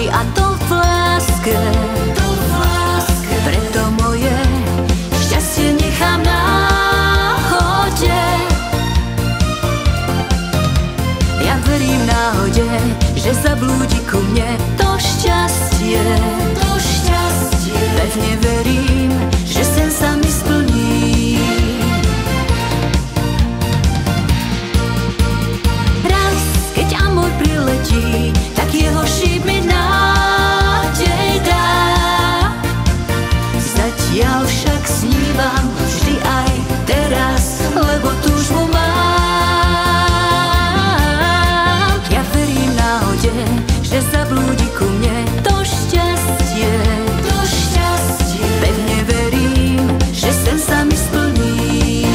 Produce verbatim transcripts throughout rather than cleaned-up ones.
vždy a to v láske. Preto moje šťastie nechám náhode. Ja verím náhode, že zablúdi ku mne to šťastie. To šťastie. Pevne verím, že sen sa mi splní. Raz, keď amor priletí, tak jeho šíp mi nádej dá. Zatiaľ však snívam vždy aj teraz, lebo túžbu mám. Ja verím náhode, že zablúdi ku mne to šťastie. To šťastie. Pevne verím, že sen sa mi splní.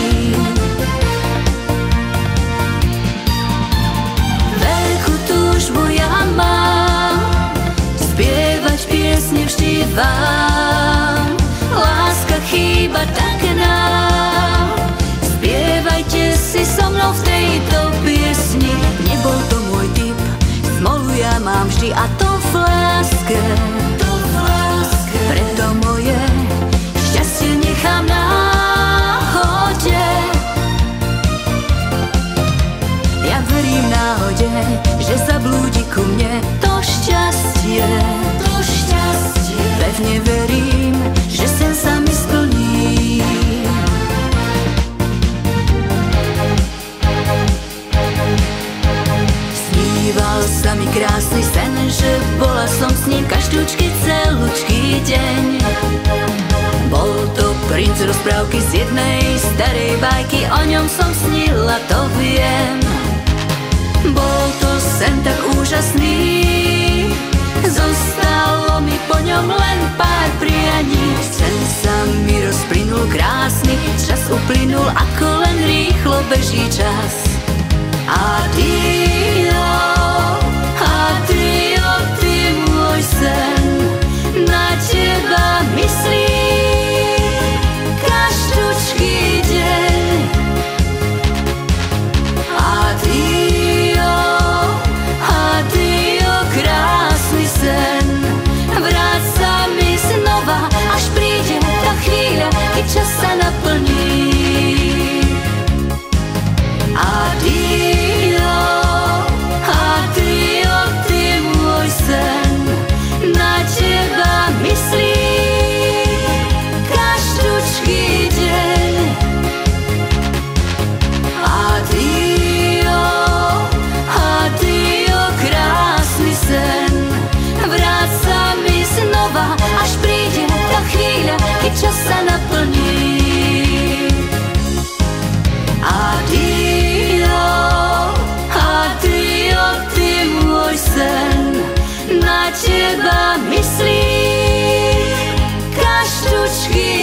Veľkú túžbu ja mám, spievať piesne vždy vám. Láska chýba tak nám, spievajte si so mnou v tejto piesni. Nebol to môj typ, smolu ja mám vždy a to v láske. Preto moje šťastie nechám náhode. Ja verím náhode, že zablúdi ku mne to šťastie. To šťastie. Pevne verím, že sen sa mi splní. Sníval sa mi krásny sen, že bola som s ním každúčky celúčky deň. Bol to princ rozprávky z jednej starej bajky, o ňom som snila, to viem. Bol to sen tak úžasný, zostalo mi po ňom len pár prianí. Sen sa mi rozplynul krásny, čas uplynul, ako len rýchlo beží čas. Adio, adio, ty môj sen, na teba myslím každúčky deň. Adio, adio, krásny sen, vráť sa mi znova, až príde tá chvíľa, keď čas sa naplní. Adio, adio, ty môj sen, na teba myslím každúčky deň. Adio, adio, krásny sen, vráť sa mi znova, až príde tá chvíľa, keď čas sa naplní. Adio, adio, ty môj sen, na teba myslím každúčky